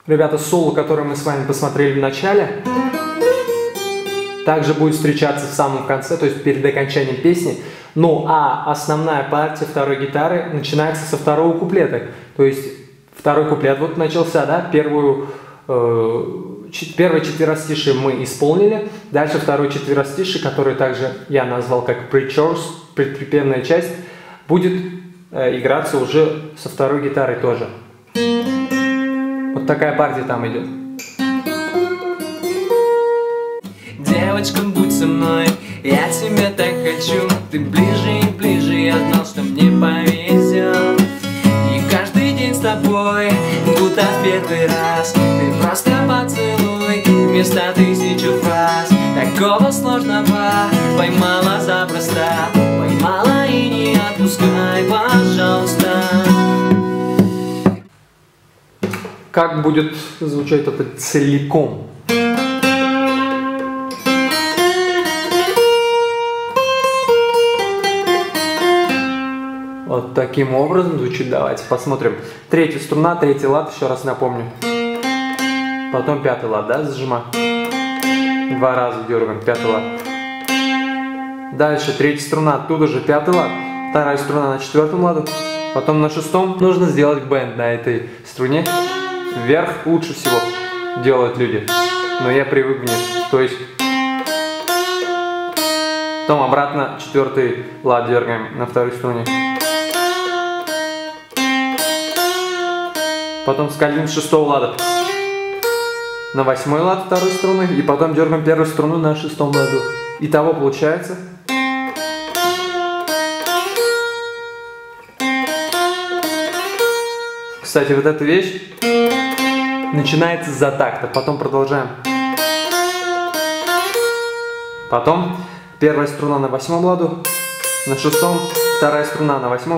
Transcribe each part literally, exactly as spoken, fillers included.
Ребята, соло, которое мы с вами посмотрели в начале, также будет встречаться в самом конце, то есть перед окончанием песни. Ну а основная партия второй гитары начинается со второго куплета. То есть второй куплет вот начался, да, первую, э, чет, первое четверостишие мы исполнили. Дальше второй четверостишие, который также я назвал как pre-chorus, предприпевная часть, будет э, играться уже со второй гитарой тоже. Вот такая партия там идет. Девочка, будь со мной, я тебя так хочу. Ты ближе и ближе, я знал, что мне повезет. И каждый день с тобой, будто в первый раз. Ты просто поцелуй вместо тысячи фраз. Такого сложного поймала запросто. Поймала и не отпускай, пожалуйста. Как будет звучать это целиком? Вот таким образом звучит. Давайте посмотрим. Третья струна, третий лад, еще раз напомню. Потом пятый лад, да, зажимаем. Два раза дергаем, пятый лад. Дальше третья струна, оттуда же пятый лад. Вторая струна на четвертом ладу. Потом на шестом нужно сделать бенд на этой струне. Вверх лучше всего делают люди, но я привык вниз. То есть потом обратно четвертый лад дергаем на второй струне. Потом скользим с шестого лада на восьмой лад второй струны и потом дергаем первую струну на шестом ладу. Итого получается. Кстати, вот эта вещь начинается с затакта, потом продолжаем. Потом первая струна на восьмом ладу, на шестом, вторая струна на восьмом.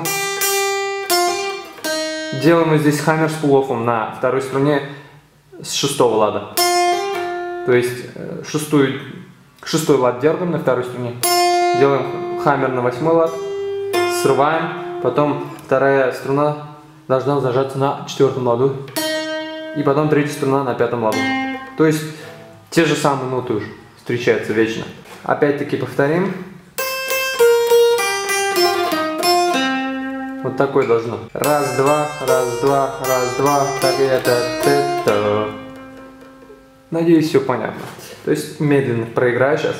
Делаем мы здесь хаммер с пул-оффом на второй струне с шестого лада. То есть шестую, шестой лад дергаем на второй струне, делаем хаммер на восьмой лад, срываем, потом вторая струна должна зажаться на четвертом ладу. И потом третья струна на пятом ладу. То есть те же самые ноты уже встречаются вечно. Опять-таки повторим. Вот такой должно. Раз, два, раз, два, раз, два. Так это, это. Надеюсь, все понятно. То есть медленно проиграю сейчас.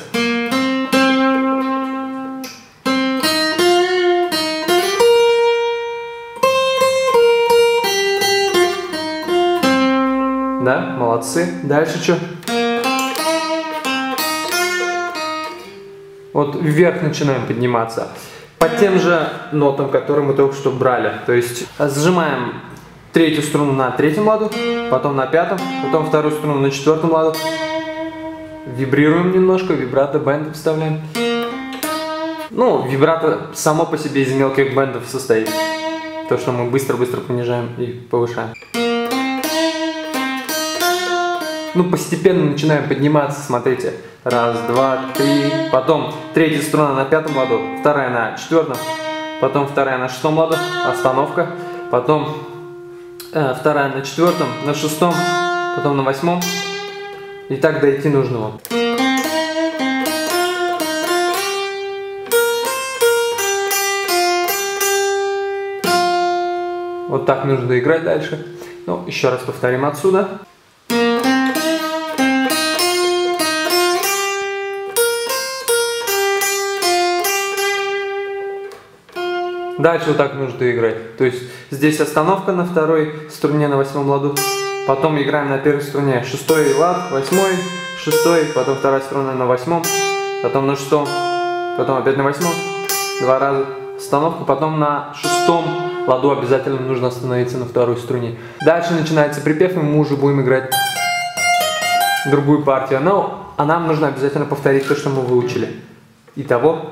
Да, молодцы. Дальше что? Вот вверх начинаем подниматься. По тем же нотам, которые мы только что брали. То есть сжимаем третью струну на третьем ладу, потом на пятом, потом вторую струну на четвертом ладу. Вибрируем немножко, вибрато бенд вставляем. Ну, вибрато само по себе из мелких бендов состоит. То, что мы быстро-быстро понижаем и повышаем. Ну, постепенно начинаем подниматься, смотрите. Раз, два, три. Потом третья струна на пятом ладу, вторая на четвертом, потом вторая на шестом ладу, остановка. Потом э, вторая на четвертом, на шестом, потом на восьмом. И так дойти нужно вам. Вот так нужно играть дальше. Ну, еще раз повторим отсюда. Дальше вот так нужно играть. То есть здесь остановка на второй струне на восьмом ладу. Потом играем на первой струне шестой лад, восьмой, шестой, потом вторая струна на восьмом, потом на шестом, потом опять на восьмом. Два раза остановка, потом на шестом ладу обязательно нужно остановиться на второй струне. Дальше начинается припев, и мы уже будем играть другую партию. Но, а нам нужно обязательно повторить то, что мы выучили. Итого.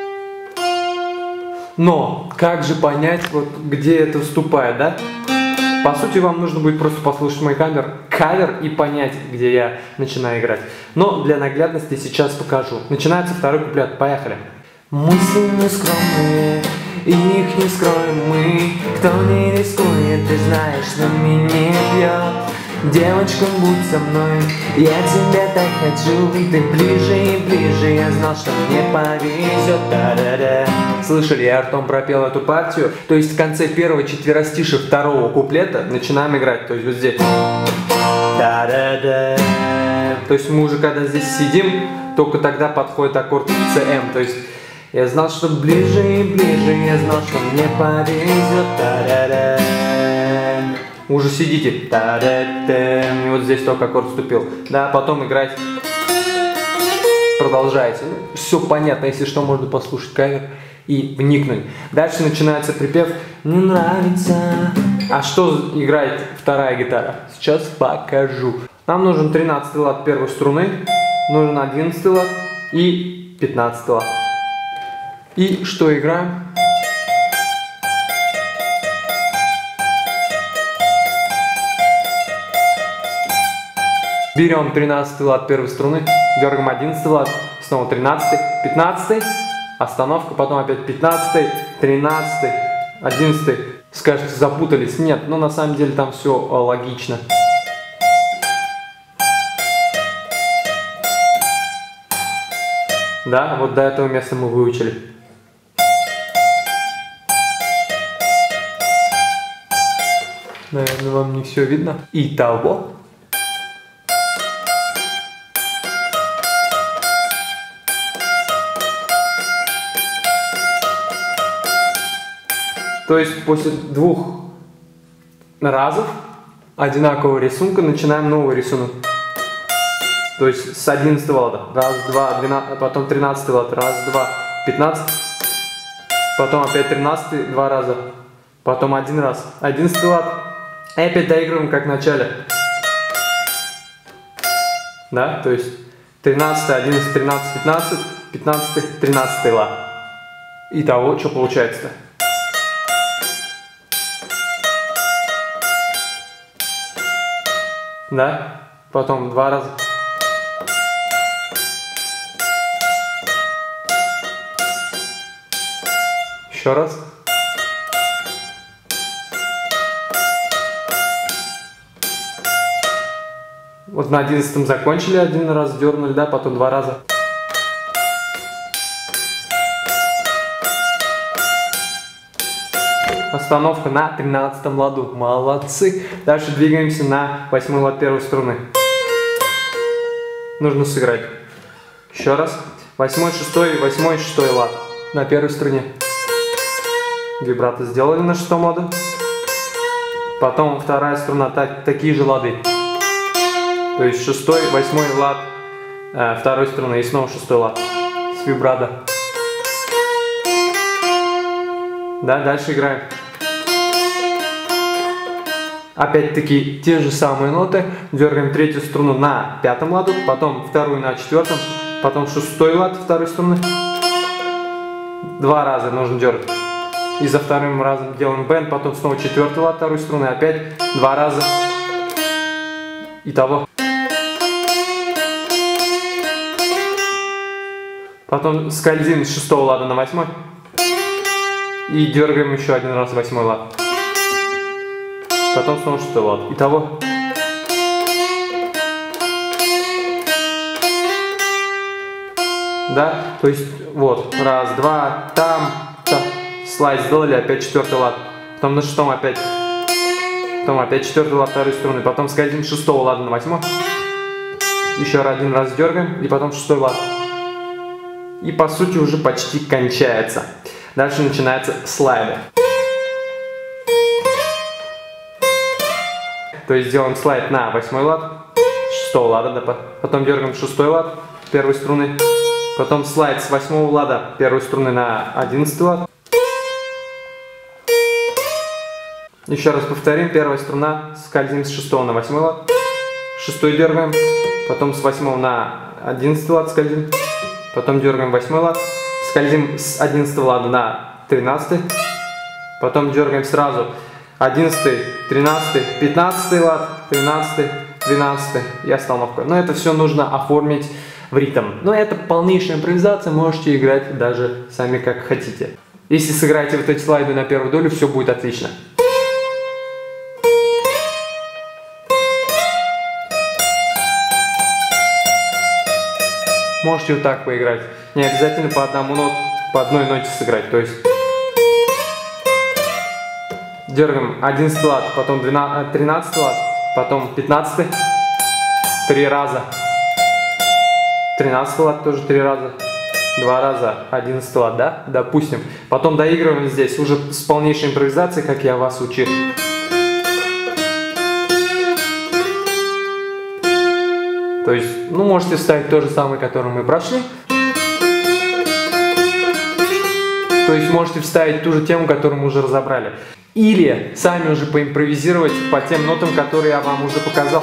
Но как же понять, вот где это вступает, да? По сути, вам нужно будет просто послушать мой кавер, кавер и понять, где я начинаю играть. Но для наглядности сейчас покажу. Начинается второй куплет. Поехали. Мысли нескромные, их не скроем мы. Кто не рискует, ты знаешь, с нами не пьет. Девочка, будь со мной, я тебя так хочу. Ты ближе и ближе, я знал, что мне повезет. Да-да-да. Слышали, я ртом пропел эту партию. То есть в конце первого четверостишия второго куплета начинаем играть. То есть вот здесь. Да-да-да. То есть мы уже когда здесь сидим, только тогда подходит аккорд си эм. То есть я знал, что ближе и ближе, я знал, что мне повезет. Да-да-да. Уже сидите. Та-да-да. И вот здесь только аккорд вступил. Да, потом играть. Продолжайте. Ну, все понятно, если что, можно послушать кавер и вникнуть. Дальше начинается припев. Не нравится. А что играет вторая гитара? Сейчас покажу. Нам нужен тринадцатый лад первой струны, нужен одиннадцатый лад и пятнадцатый лад. И что играем? Берем тринадцатый лад первой струны, дергаем одиннадцатый лад, снова тринадцатый, пятнадцатый, остановка, потом опять пятнадцатый, тринадцатый, одиннадцатый. Скажете, запутались? Нет, но на самом деле там все логично. Да, вот до этого места мы выучили. Наверное, вам не все видно. Итого. То есть после двух разов одинакового рисунка начинаем новый рисунок. То есть с одиннадцатого лада. Раз, два, двенадцать, потом тринадцатый лад. Раз, два, пятнадцать. Потом опять тринадцатый, два раза. Потом один раз. одиннадцатый лад. И опять доигрываем как в начале. Да, то есть тринадцатый, одиннадцатый, тринадцатый, пятнадцать, пятнадцатый, тринадцатый лад. Итого, что получается-то? Да, потом два раза. Еще раз. Вот на одиннадцатом закончили, один раз дернули, да, потом два раза. Остановка на тринадцатом ладу. Молодцы. Дальше двигаемся на восьмой лад первой струны. Нужно сыграть. Еще раз. Восьмой, шестой, восьмой, шестой лад. На первой струне. Вибрато сделали на шестом ладу. Потом вторая струна, так, такие же лады. То есть шестой, восьмой лад э, второй струны и снова шестой лад. С вибрато. Да, дальше играем. Опять-таки те же самые ноты. Дергаем третью струну на пятом ладу, потом вторую на четвертом, потом шестой лад второй струны. Два раза нужно дергать. И за вторым разом делаем бенд, потом снова четвертый лад второй струны, опять два раза. Итого. Потом скользим с шестого лада на восьмой. И дергаем еще один раз восьмой лад. Потом снова шестой лад. Итого. Да, то есть вот, раз, два, там, там. Слайд сделали, опять четвертый лад. Потом на шестом опять. Потом опять четвертый лад второй струны. Потом скользим с шестого лада на восьмой. Еще один раз дергаем. И потом шестой лад. И по сути уже почти кончается. Дальше начинается слайды. То есть делаем слайд на восьмой лад, шестого лада, да, потом дергаем шестой лад первой струны, потом слайд с восьмого лада первой струны на одиннадцатый лад. Еще раз повторим, первая струна, скользим с шестого на восьмой лад, шестой дергаем, потом с восьмого на одиннадцатый лад скользим, потом дергаем восьмой лад, скользим с одиннадцатого лада на тринадцатый, потом дергаем сразу одиннадцатый, тринадцатый, пятнадцатый лад, тринадцатый, двенадцатый и остановка. Но это все нужно оформить в ритм. Но это полнейшая импровизация, можете играть даже сами как хотите. Если сыграете вот эти слайды на первую долю, все будет отлично. Можете вот так поиграть. Не обязательно по одному нот, по одной ноте сыграть. То есть дергаем одиннадцатый лад, потом двенадцатый, тринадцатый лад, потом пятнадцатый, три раза. тринадцатый лад тоже три раза. Два раза одиннадцатый лад, да? Допустим. Потом доигрываем здесь уже с полнейшей импровизацией, как я вас учил. То есть, ну, можете вставить то же самое, которое мы прошли. То есть, можете вставить ту же тему, которую мы уже разобрали. Или сами уже поимпровизировать по тем нотам, которые я вам уже показал.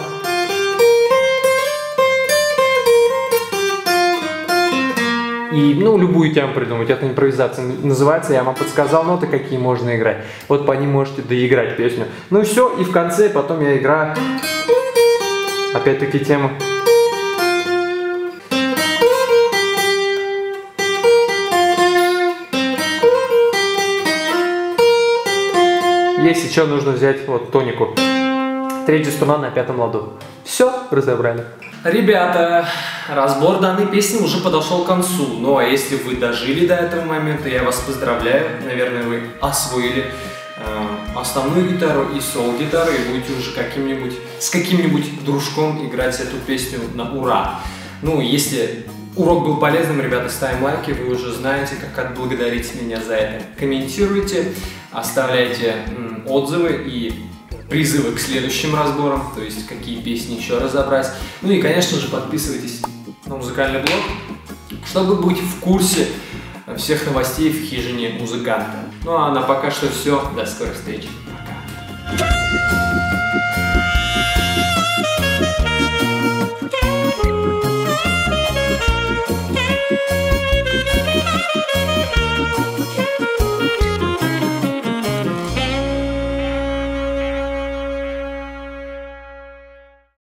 И, ну, любую тему придумать. Это импровизация называется. Я вам подсказал ноты, какие можно играть. Вот по ним можете доиграть песню. Ну и все. И в конце потом я играю опять-таки тему. Если еще нужно взять вот тонику. Третья струна на пятом ладу. Все, разобрали. Ребята, разбор данной песни уже подошел к концу. Ну а если вы дожили до этого момента, я вас поздравляю. Наверное, вы освоили э, основную гитару и соло-гитару и будете уже каким-нибудь с каким-нибудь дружком играть эту песню на ура. Ну, если урок был полезным, ребята, ставим лайки, вы уже знаете, как отблагодарить меня за это. Комментируйте, оставляйте м, отзывы и призывы к следующим разборам, то есть какие песни еще разобрать. Ну и, конечно же, подписывайтесь на музыкальный блог, чтобы быть в курсе всех новостей в хижине музыканта. Ну а на пока что все, до скорых встреч, пока.